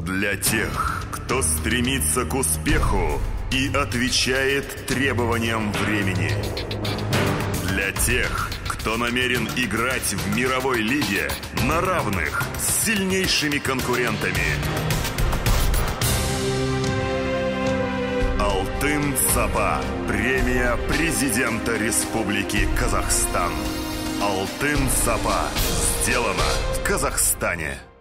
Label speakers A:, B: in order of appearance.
A: Для тех, кто стремится к успеху и отвечает требованиям времени. Для тех, кто намерен играть в мировой лиге на равных с сильнейшими конкурентами. Алтын-Сапа. Премия президента Республики Казахстан. Алтын-Сапа. Сделано в Казахстане.